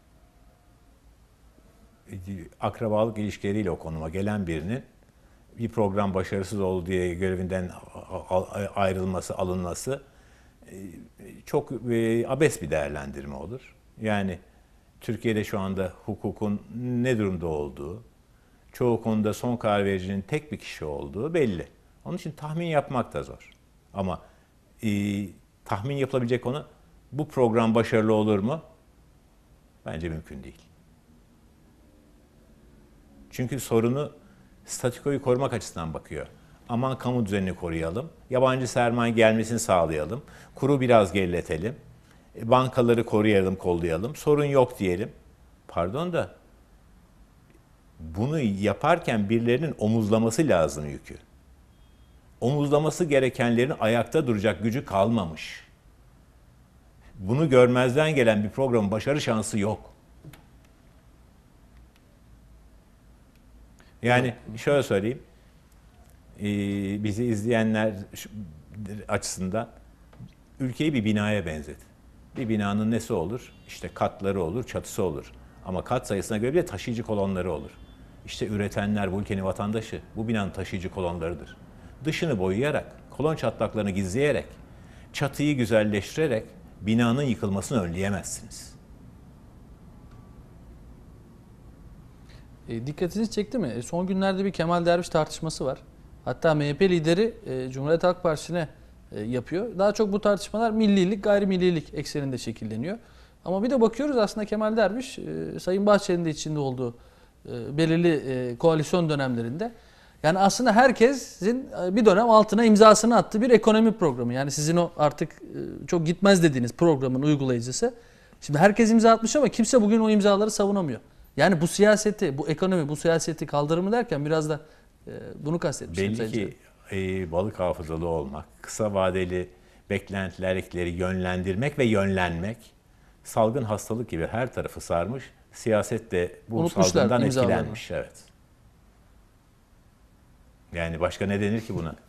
akrabalık ilişkileriyle o konuma gelen birinin bir program başarısız oldu diye görevinden ayrılması, alınması çok abes bir değerlendirme olur. Yani Türkiye'de şu anda hukukun ne durumda olduğu, çoğu konuda son karar vericinin tek bir kişi olduğu belli. Onun için tahmin yapmak da zor. Ama e, tahmin yapılabilecek konu bu program başarılı olur mu? Bence mümkün değil. Çünkü sorunu statikoyu korumak açısından bakıyor. Aman kamu düzenini koruyalım, yabancı sermaye gelmesini sağlayalım, kuru biraz geriletelim, bankaları koruyalım, kollayalım, sorun yok diyelim. Pardon da bunu yaparken birilerinin omuzlaması lazım yükü. Omuzlaması gerekenlerin ayakta duracak gücü kalmamış. Bunu görmezden gelen bir programın başarı şansı yok. Yani şöyle söyleyeyim, bizi izleyenler açısından ülkeyi bir binaya benzet. Bir binanın nesi olur? İşte katları olur, çatısı olur. Ama kat sayısına göre bir de taşıyıcı kolonları olur. İşte üretenler bu ülkenin vatandaşı, bu binanın taşıyıcı kolonlarıdır. Dışını boyayarak, kolon çatlaklarını gizleyerek, çatıyı güzelleştirerek binanın yıkılmasını önleyemezsiniz. E, dikkatinizi çekti mi? E, son günlerde bir Kemal Derviş tartışması var. Hatta M H P lideri e, Cumhuriyet Halk Partisi'ne e, yapıyor. Daha çok bu tartışmalar millilik, gayrimillilik ekseninde şekilleniyor. Ama bir de bakıyoruz aslında Kemal Derviş, e, Sayın Bahçeli'nin de içinde olduğu e, belirli e, koalisyon dönemlerinde yani aslında herkesin bir dönem altına imzasını attığı bir ekonomi programı. Yani sizin o artık e, çok gitmez dediğiniz programın uygulayıcısı. Şimdi herkes imza atmış ama kimse bugün o imzaları savunamıyor. Yani bu siyaseti, bu ekonomi, bu siyaseti kaldırımı derken biraz da e, bunu kastetmiştim. Belli ki e, balık hafızalı olmak, kısa vadeli beklentileri yönlendirmek ve yönlenmek salgın hastalık gibi her tarafı sarmış. Siyaset de bu Unutmuşlar salgından imzalarını. etkilenmiş. Evet. Yani başka ne denir ki buna?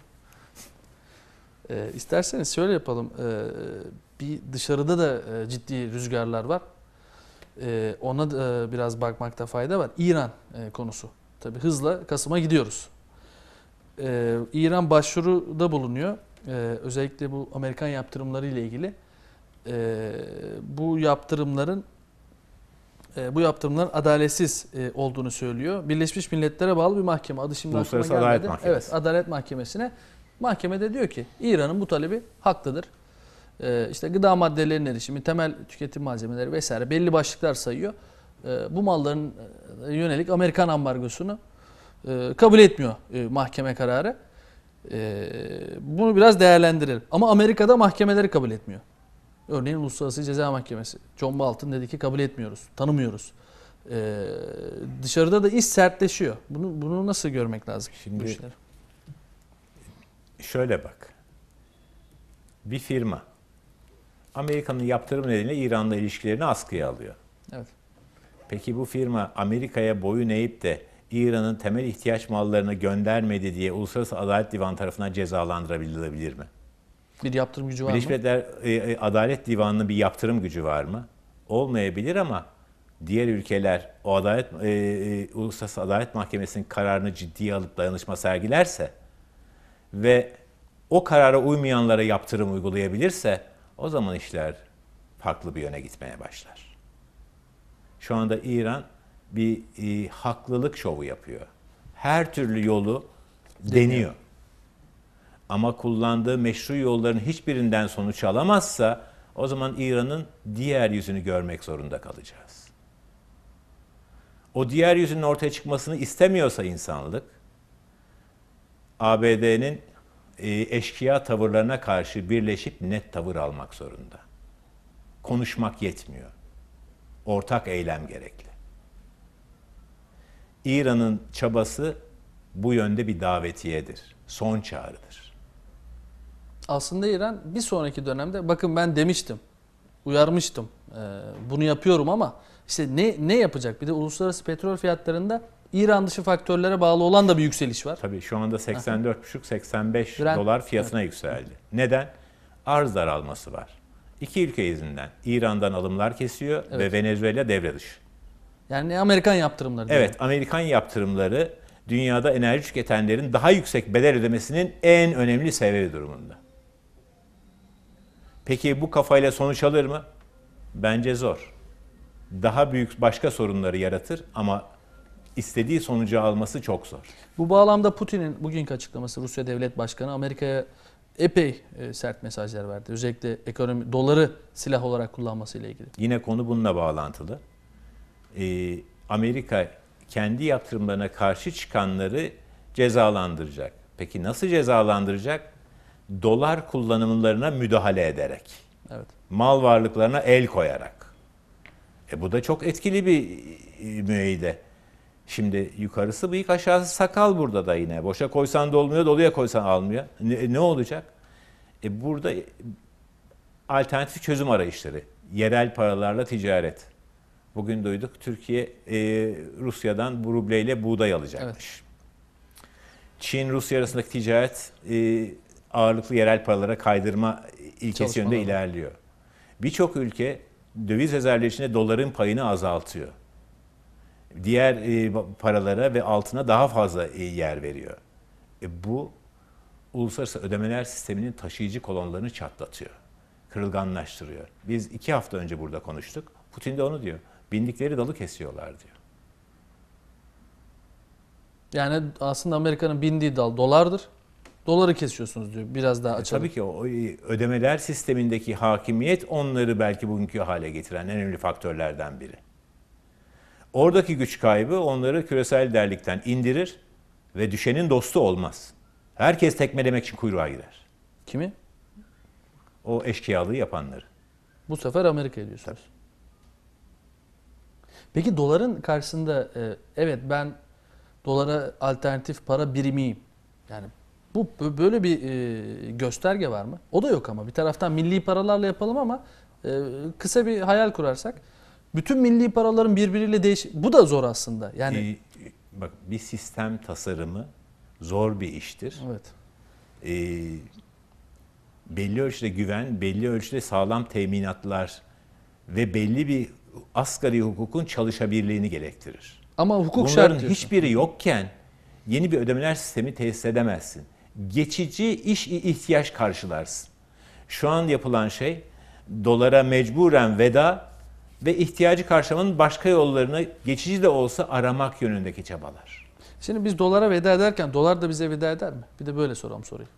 E, isterseniz şöyle yapalım. E, bir dışarıda da e, ciddi rüzgarlar var. E, ona da e, biraz bakmakta fayda var. İran e, konusu. Tabii hızla Kasım'a gidiyoruz. E, İran başvuruda bulunuyor. E, özellikle bu Amerikan yaptırımları ile ilgili. E, bu yaptırımların e, bu yaptırımların adaletsiz e, olduğunu söylüyor. Birleşmiş Milletler'e bağlı bir mahkeme. Adı şimdi aklıma Uluslararası gelmedi. Adalet Mahkemesi. Evet, Adalet Mahkemesi'ne. Mahkemede diyor ki İran'ın bu talebi haklıdır. E, işte gıda maddelerinin erişimi, temel tüketim malzemeleri vesaire belli başlıklar sayıyor. E, bu malların e, yönelik Amerikan ambargosunu e, kabul etmiyor e, mahkeme kararı. E, bunu biraz değerlendirelim. Ama Amerika'da mahkemeleri kabul etmiyor. Örneğin Uluslararası Ceza Mahkemesi. John Bolton dedi ki kabul etmiyoruz, tanımıyoruz. Ee, dışarıda da iş sertleşiyor. Bunu bunu nasıl görmek lazım? Şimdi şöyle bak. Bir firma Amerika'nın yaptırım nedeniyle İran'la ilişkilerini askıya alıyor. Evet. Peki bu firma Amerika'ya boyun eğip de İran'ın temel ihtiyaç mallarını göndermedi diye Uluslararası Adalet Divanı tarafından cezalandırılabilir mi? Bir yaptırım gücü var Birleşmiş mı? Milletler e, Adalet Divanı'nın bir yaptırım gücü var mı? Olmayabilir ama diğer ülkeler o adalet e, e, Uluslararası Adalet Mahkemesi'nin kararını ciddiye alıp dayanışma sergilerse ve o karara uymayanlara yaptırım uygulayabilirse o zaman işler farklı bir yöne gitmeye başlar. Şu anda İran bir e, haklılık şovu yapıyor. Her türlü yolu deniyor. deniyor. Ama kullandığı meşru yolların hiçbirinden sonuç alamazsa o zaman İran'ın diğer yüzünü görmek zorunda kalacağız. O diğer yüzünün ortaya çıkmasını istemiyorsa insanlık, A B D'nin eşkıya tavırlarına karşı birleşip net tavır almak zorunda. Konuşmak yetmiyor. Ortak eylem gerekli. İran'ın çabası bu yönde bir davetiyedir. Son çağrıdır. Aslında İran bir sonraki dönemde bakın ben demiştim, uyarmıştım, e, bunu yapıyorum ama işte ne ne yapacak? Bir de uluslararası petrol fiyatlarında İran dışı faktörlere bağlı olan da bir yükseliş var. Tabii şu anda seksen dört buçuk seksen beş Brent, dolar fiyatına evet. yükseldi. Neden? Arz daralması var. İki ülke yüzünden. İran'dan alımlar kesiyor Evet. ve Venezuela devre dışı. Yani Amerikan yaptırımları. Evet, Amerikan yaptırımları dünyada enerji tüketenlerin daha yüksek bedel ödemesinin en önemli sebebi durumunda. Peki bu kafayla sonuç alır mı? Bence zor. Daha büyük başka sorunları yaratır ama istediği sonucu alması çok zor. Bu bağlamda Putin'in bugünkü açıklaması, Rusya Devlet Başkanı Amerika'ya epey e, sert mesajlar verdi. Özellikle ekonomi, doları silah olarak kullanması ile ilgili. Yine konu bununla bağlantılı. Ee, Amerika kendi yaptırımlarına karşı çıkanları cezalandıracak. Peki nasıl cezalandıracak? Dolar kullanımlarına müdahale ederek. Evet. Mal varlıklarına el koyarak. E bu da çok etkili bir müeyyide. Şimdi yukarısı bıyık, aşağısı sakal burada da yine. Boşa koysan dolmuyor, doluya koysan almıyor. Ne, ne olacak? E burada alternatif çözüm arayışları. Yerel paralarla ticaret. Bugün duyduk Türkiye e, Rusya'dan bu rubleyle buğday alacakmış. Evet. Çin-Rusya arasındaki ticaret e, ağırlıklı yerel paralara kaydırma ilkesi yönünde ilerliyor. Birçok ülke döviz rezervleri içinde doların payını azaltıyor. Diğer e, paralara ve altına daha fazla e, yer veriyor. E, bu uluslararası ödemeler sisteminin taşıyıcı kolonlarını çatlatıyor. Kırılganlaştırıyor. Biz iki hafta önce burada konuştuk. Putin de onu diyor. Bindikleri dalı kesiyorlar diyor. Yani aslında Amerika'nın bindiği dal dolardır. Doları kesiyorsunuz diyor. Biraz daha E, açalım. tabii ki o ödemeler sistemindeki hakimiyet onları belki bugünkü hale getiren en önemli faktörlerden biri. Oradaki güç kaybı onları küresel liderlikten indirir ve düşenin dostu olmaz. Herkes tekmelemek için kuyruğa girer. Kimi? O eşkıyalığı yapanları. Bu sefer Amerika diyorsunuz. Peki doların karşısında e, evet ben dolara alternatif para birimiyim. Yani bu bö- böyle bir e, gösterge var mı? O da yok ama bir taraftan milli paralarla yapalım ama e, kısa bir hayal kurarsak bütün milli paraların birbiriyle değiş, bu da zor aslında. Yani Ee, bak bir sistem tasarımı zor bir iştir. evet. Ee, belli ölçüde güven, belli ölçüde sağlam teminatlar ve belli bir asgari hukukun çalışabilirliğini gerektirir. Ama hukuk Bunların şart diyorsun. hiçbiri yokken yeni bir ödemeler sistemi tesis edemezsin. Geçici iş ihtiyaç karşılarsın. Şu an yapılan şey dolara mecburen veda ve ihtiyacı karşılamanın başka yollarını geçici de olsa aramak yönündeki çabalar. Şimdi biz dolara veda ederken dolar da bize veda eder mi? Bir de böyle soralım soruyu.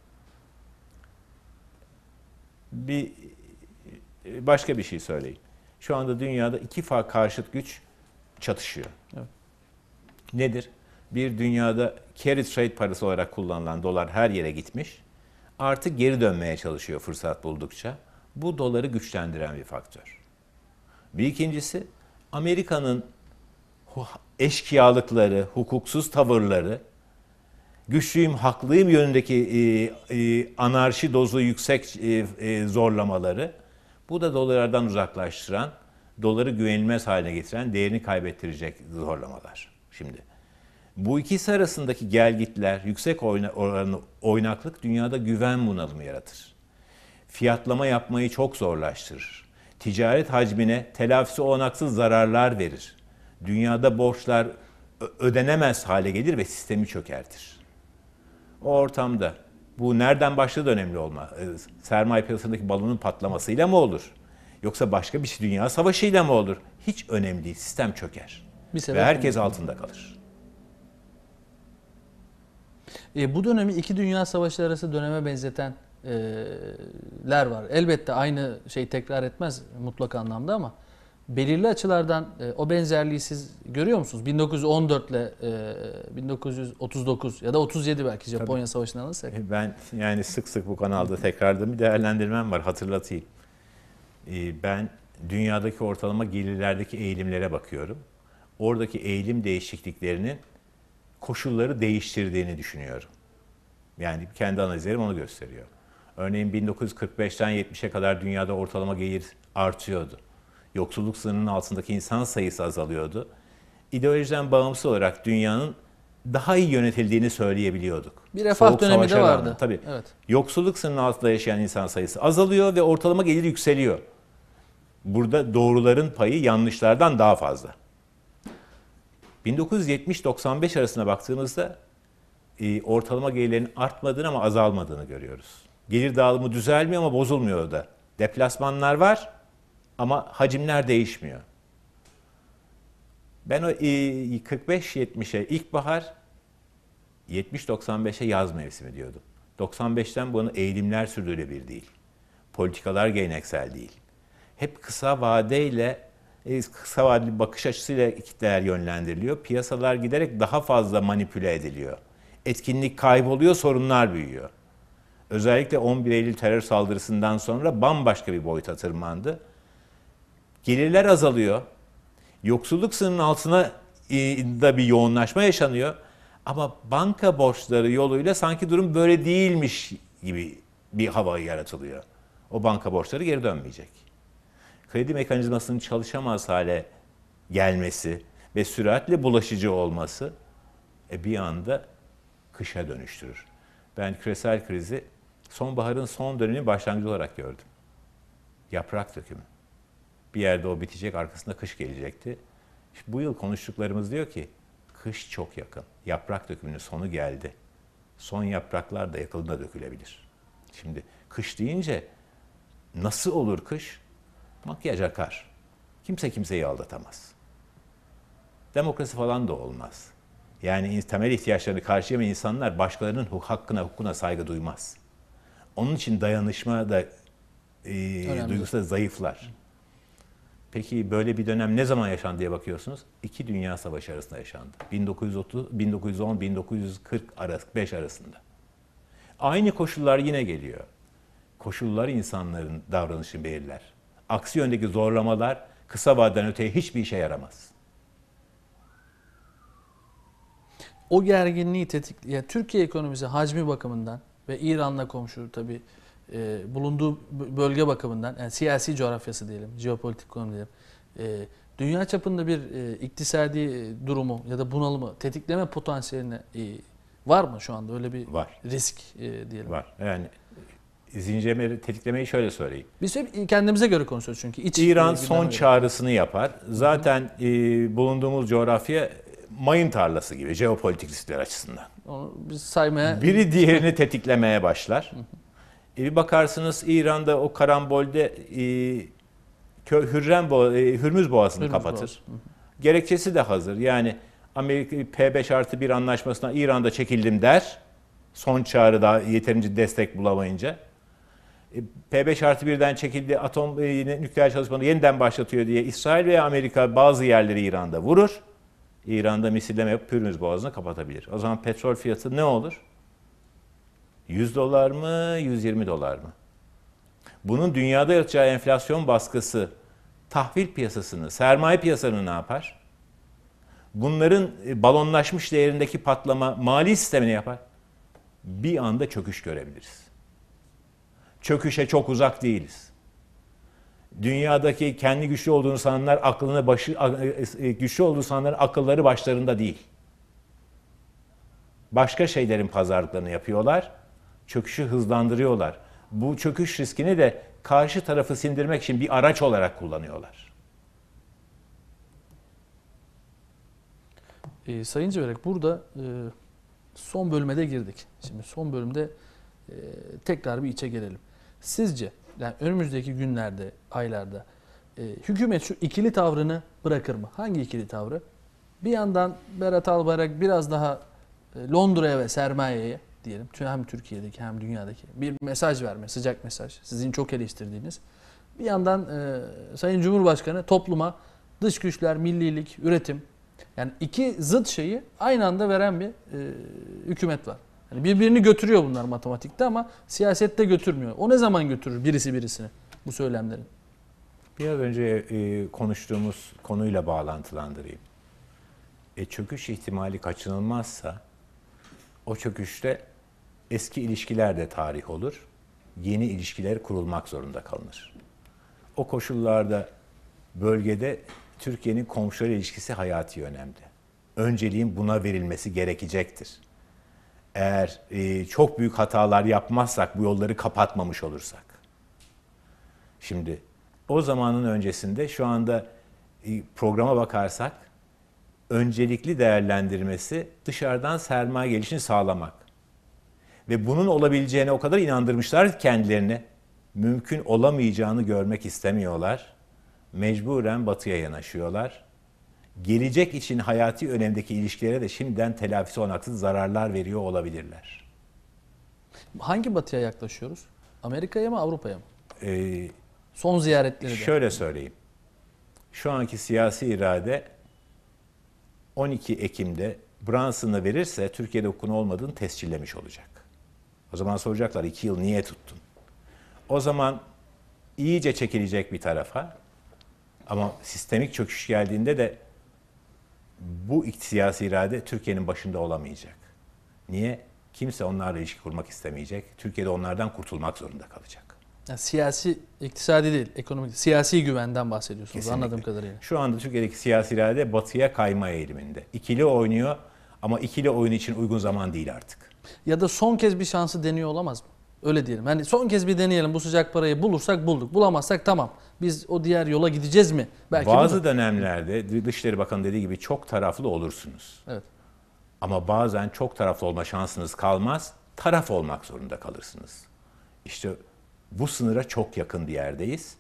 Bir başka bir şey söyleyeyim. Şu anda dünyada iki fa karşıt güç çatışıyor. Evet. Nedir? Bir, dünyada carry trade parası olarak kullanılan dolar her yere gitmiş. Artık geri dönmeye çalışıyor fırsat buldukça. Bu doları güçlendiren bir faktör. Bir ikincisi, Amerika'nın eşkıyalıkları, hukuksuz tavırları, güçlüyüm, haklıyım yönündeki e, e, anarşi dozu yüksek e, e, zorlamaları, bu da dolardan uzaklaştıran, doları güvenilmez haline getiren, değerini kaybettirecek zorlamalar. Şimdi bu ikisi arasındaki gelgitler, yüksek oyna, oranı, oynaklık dünyada güven bunalımı yaratır. Fiyatlama yapmayı çok zorlaştırır. Ticaret hacmine telafisi olanaksız zararlar verir. Dünyada borçlar ödenemez hale gelir ve sistemi çökertir. O ortamda bu nereden başladı önemli olma. Sermaye piyasasındaki balonun patlamasıyla mı olur? Yoksa başka bir şey, dünya savaşıyla mı olur? Hiç önemli değil. Sistem çöker. Bir Ve herkes altında kalır. E, bu dönemi iki dünya savaşı arası döneme benzetenler var. Elbette aynı şey tekrar etmez mutlak anlamda ama belirli açılardan e, o benzerliği siz görüyor musunuz? bin dokuz yüz on dört ile e, bin dokuz yüz otuz dokuz ya da otuz yedi belki Japonya Tabii. Savaşı'ndan alırsak. Ben yani sık sık bu kanalda tekrardan bir değerlendirmem var, hatırlatayım. Ee, Ben dünyadaki ortalama gelirlerdeki eğilimlere bakıyorum. Oradaki eğilim değişikliklerinin koşulları değiştirdiğini düşünüyorum. Yani kendi analizlerim onu gösteriyor. Örneğin bin dokuz yüz kırk beşten yetmişe kadar dünyada ortalama gelir artıyordu. Yoksulluk sınırının altındaki insan sayısı azalıyordu. İdeolojiden bağımsız olarak dünyanın daha iyi yönetildiğini söyleyebiliyorduk. Bir refah Soğuk dönemi de savaşa vardı. rağmen, tabii. Evet. Yoksulluk sınırının altında yaşayan insan sayısı azalıyor ve ortalama gelir yükseliyor. Burada doğruların payı yanlışlardan daha fazla. bin dokuz yüz yetmiş doksan beş arasına baktığımızda e, ortalama gelirlerin artmadığını ama azalmadığını görüyoruz. Gelir dağılımı düzelmiyor ama bozulmuyor da. Deplasmanlar var ama hacimler değişmiyor. Ben o e, kırk beş yetmişe ilkbahar, yetmiş doksan beşe yaz mevsimi diyordum. doksan beşten bu yana eğilimler sürdürülebilir değil. Politikalar geleneksel değil. Hep kısa vadeyle, kısa vadeli bakış açısıyla kitleler yönlendiriliyor. Piyasalar giderek daha fazla manipüle ediliyor. Etkinlik kayboluyor, sorunlar büyüyor. Özellikle on bir Eylül terör saldırısından sonra bambaşka bir boyuta tırmandı. Gelirler azalıyor. Yoksulluk sınırının altına da bir yoğunlaşma yaşanıyor. Ama banka borçları yoluyla sanki durum böyle değilmiş gibi bir hava yaratılıyor. O banka borçları geri dönmeyecek. Kredi mekanizmasının çalışamaz hale gelmesi ve süratle bulaşıcı olması e, bir anda kışa dönüştürür. Ben küresel krizi sonbaharın son dönemi başlangıcı olarak gördüm. Yaprak dökümü. Bir yerde o bitecek, arkasında kış gelecekti. İşte bu yıl konuştuklarımız diyor ki, kış çok yakın. Yaprak dökümünün sonu geldi. Son yapraklar da yakında dökülebilir. Şimdi kış deyince nasıl olur kış? Makyaj akar. Kimse kimseyi aldatamaz. Demokrasi falan da olmaz. Yani temel ihtiyaçlarını karşılayamayan insanlar başkalarının hakkına, hukukuna saygı duymaz. Onun için dayanışma da e, duygusu da zayıflar. Peki böyle bir dönem ne zaman yaşandı diye bakıyorsunuz? İki Dünya Savaşı arasında yaşandı. bin dokuz yüz otuz, bin dokuz yüz on, bin dokuz yüz kırk arası, beş arasında. Aynı koşullar yine geliyor. Koşullar insanların davranışını belirler. Aksi yöndeki zorlamalar kısa vadeden öteye hiçbir işe yaramaz. O gerginliği tetikleyen Türkiye ekonomisi hacmi bakımından ve İran'la komşu tabii e, bulunduğu bölge bakımından, yani siyasi coğrafyası diyelim, jeopolitik konu diyelim. E, dünya çapında bir e, iktisadi durumu ya da bunalımı tetikleme potansiyeline e, var mı şu anda öyle bir var. risk e, diyelim? Var. Yani zincirleri tetiklemeyi şöyle söyleyeyim. Biz hep kendimize göre konuşuyoruz çünkü. İç İran e, son göre. çağrısını yapar. Zaten e, bulunduğumuz coğrafya mayın tarlası gibi jeopolitik riskler açısından. Onu biz saymaya... Biri diğerini tetiklemeye başlar. E bir bakarsınız İran'da o karambolde e, Hürrem Boğa, e, Hürmüz Boğazı'nı Hürmüz kapatır. Boğazı. Gerekçesi de hazır. Yani Amerika P beş artı bir anlaşmasına İran'da çekildim der. Son çağrıda yeterince destek bulamayınca. E, P beş artı birden çekildi, atom e, nükleer çalışmalarını yeniden başlatıyor diye İsrail ve Amerika bazı yerleri İran'da vurur. İran'da misilleme yapıp Hürmüz Boğazı'nı kapatabilir. O zaman petrol fiyatı ne olur? yüz dolar mı, yüz yirmi dolar mı? Bunun dünyada yaratacağı enflasyon baskısı tahvil piyasasını, sermaye piyasalarını ne yapar? Bunların balonlaşmış değerindeki patlama mali sistemini yapar. Bir anda çöküş görebiliriz. Çöküşe çok uzak değiliz. Dünyadaki kendi güçlü olduğunu sananlar aklını başı güçlü olduğunu sananların akılları başlarında değil. Başka şeylerin pazarlıklarını yapıyorlar. Çöküşü hızlandırıyorlar. Bu çöküş riskini de karşı tarafı sindirmek için bir araç olarak kullanıyorlar. E, Sayın Civerek, burada e, son bölüme de girdik. Şimdi son bölümde e, tekrar bir içe gelelim. Sizce yani önümüzdeki günlerde, aylarda e, hükümet şu ikili tavrını bırakır mı? Hangi ikili tavrı? Bir yandan Berat Albayrak biraz daha e, Londra'ya ve sermayeye diyelim hem Türkiye'deki hem dünyadaki bir mesaj verme, sıcak mesaj. Sizin çok eleştirdiğiniz. Bir yandan e, Sayın Cumhurbaşkanı topluma dış güçler, millilik, üretim, yani iki zıt şeyi aynı anda veren bir e, hükümet var. Yani birbirini götürüyor bunlar matematikte ama siyasette götürmüyor. O ne zaman götürür birisi birisini bu söylemlerin? Biraz önce e, konuştuğumuz konuyla bağlantılandırayım. E, çöküş ihtimali kaçınılmazsa o çöküşte eski ilişkiler de tarih olur. Yeni ilişkiler kurulmak zorunda kalınır. O koşullarda bölgede Türkiye'nin komşuları ilişkisi hayati önemli. Önceliğin buna verilmesi gerekecektir. Eğer e, çok büyük hatalar yapmazsak, bu yolları kapatmamış olursak. Şimdi o zamanın öncesinde şu anda e, programa bakarsak öncelikli değerlendirmesi dışarıdan sermaye gelişini sağlamak. Ve bunun olabileceğine o kadar inandırmışlar ki kendilerine, mümkün olamayacağını görmek istemiyorlar. Mecburen batıya yanaşıyorlar. Gelecek için hayati önemdeki ilişkilere de şimdiden telafisi olaksız zararlar veriyor olabilirler. Hangi batıya yaklaşıyoruz? Amerika'ya mı, Avrupa'ya mı? Ee, Son ziyaretleri de. Şöyle söyleyeyim. Şu anki siyasi irade on iki Ekim'de Brunson'a verirse Türkiye'de hukukun olmadığını tescillemiş olacak. O zaman soracaklar iki yıl niye tuttun? O zaman iyice çekilecek bir tarafa, ama sistemik çöküş geldiğinde de bu siyasi irade Türkiye'nin başında olamayacak. Niye? Kimse onlarla ilişki kurmak istemeyecek. Türkiye'de onlardan kurtulmak zorunda kalacak. Yani siyasi, iktisadi değil, ekonomik, siyasi güvenden bahsediyorsunuz. Kesinlikle. Anladığım kadarıyla. Şu anda Türkiye'deki siyasi irade batıya kayma eğiliminde. İkili oynuyor ama ikili oyun için uygun zaman değil artık. Ya da son kez bir şansı deniyor olamaz mı? Öyle diyelim. Hani son kez bir deneyelim, bu sıcak parayı bulursak bulduk. Bulamazsak tamam. Biz o diğer yola gideceğiz mi? Belki Bazı budur. dönemlerde Dışişleri Bakanı dediği gibi çok taraflı olursunuz. Evet. Ama bazen çok taraflı olma şansınız kalmaz. Taraf olmak zorunda kalırsınız. İşte bu sınıra çok yakın bir yerdeyiz.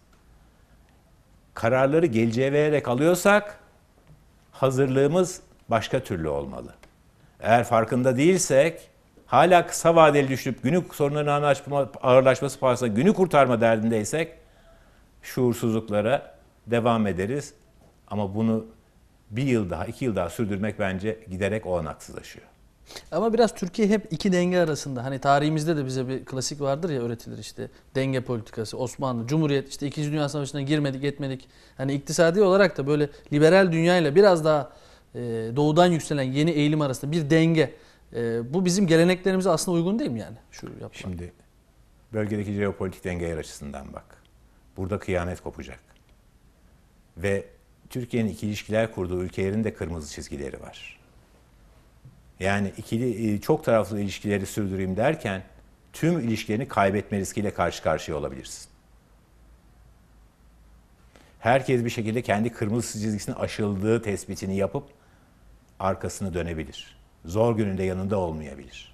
Kararları geleceğe vererek alıyorsak hazırlığımız başka türlü olmalı. Eğer farkında değilsek hala kısa vadeli düşünüp günlük sorunların ağırlaşması pahasına günü kurtarma derdindeysek şuursuzluklara devam ederiz. Ama bunu bir yıl daha, iki yıl daha sürdürmek bence giderek olanaksızlaşıyor. Ama biraz Türkiye hep iki denge arasında. Hani tarihimizde de bize bir klasik vardır ya, öğretilir işte. Denge politikası, Osmanlı, Cumhuriyet, işte İkinci Dünya Savaşı'na girmedik, etmedik. Hani iktisadi olarak da böyle liberal dünyayla biraz daha e, doğudan yükselen yeni eğilim arasında bir denge. E, bu bizim geleneklerimize aslında uygun değil mi yani? Şu yapmak. Şimdi bölgedeki jeopolitik dengeler açısından bak. Burada kıyamet kopacak. Ve Türkiye'nin ikili ilişkiler kurduğu ülkelerin de kırmızı çizgileri var. Yani ikili çok taraflı ilişkileri sürdüreyim derken tüm ilişkilerini kaybetme riskiyle karşı karşıya olabilirsin. Herkes bir şekilde kendi kırmızı çizgisinin aşıldığı tespitini yapıp arkasını dönebilir. Zor gününde yanında olmayabilir.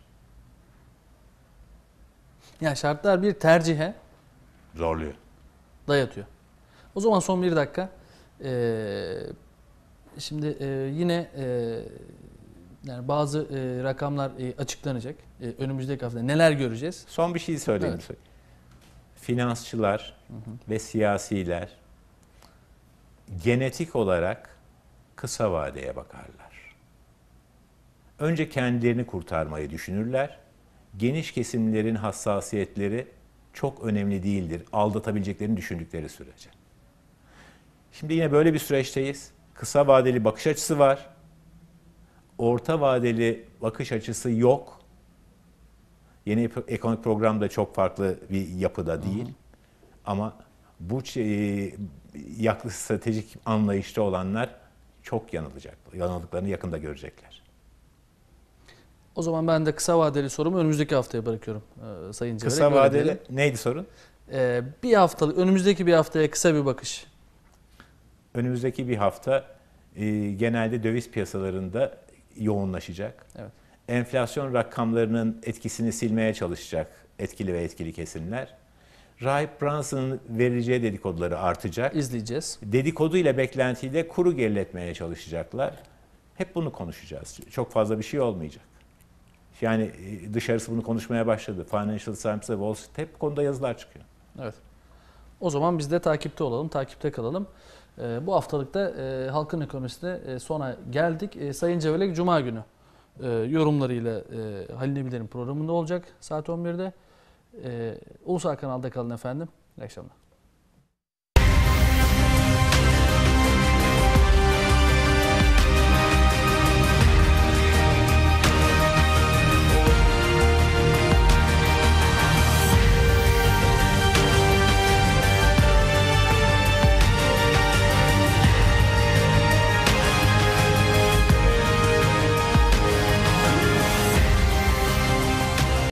Yani şartlar bir tercihe Zorluyor. dayatıyor. O zaman son bir dakika. Ee, şimdi e, yine e, yani bazı e, rakamlar e, açıklanacak. E, önümüzdeki hafta neler göreceğiz? Son bir şey söyleyeyim. Evet. Finansçılar hı hı. ve siyasiler genetik olarak kısa vadeye bakarlar. Önce kendilerini kurtarmayı düşünürler. Geniş kesimlerin hassasiyetleri çok önemli değildir. Aldatabileceklerini düşündükleri sürece. Şimdi yine böyle bir süreçteyiz. Kısa vadeli bakış açısı var. Orta vadeli bakış açısı yok. Yeni ekonomik program da çok farklı bir yapıda değil. Hı hı. Ama bu yaklaşık stratejik anlayışta olanlar çok yanılacak. Yanıldıklarını yakında görecekler. O zaman ben de kısa vadeli sorumu önümüzdeki haftaya bırakıyorum e, Sayın Cevrek. Kısa vadeli neydi sorun? E, bir haftalık, önümüzdeki bir haftaya kısa bir bakış. Önümüzdeki bir hafta e, genelde döviz piyasalarında yoğunlaşacak. Evet. Enflasyon rakamlarının etkisini silmeye çalışacak etkili ve etkili kesimler. Rahip Branson'ın vereceği dedikoduları artacak. İzleyeceğiz. Dedikodu ile beklentiyi de kuru geriletmeye çalışacaklar. Hep bunu konuşacağız. Çok fazla bir şey olmayacak. Yani dışarısı bunu konuşmaya başladı. Financial Times'da, Wall Street hep konuda yazılar çıkıyor. Evet. O zaman biz de takipte olalım, takipte kalalım. Ee, bu haftalıkta e, halkın ekonomisinde e, sona geldik. E, Sayın Cevelek Cuma günü e, yorumlarıyla e, Halil Nebiler'in programında olacak saat on birde. E, Ulusal kanalda kalın efendim. İyi akşamlar.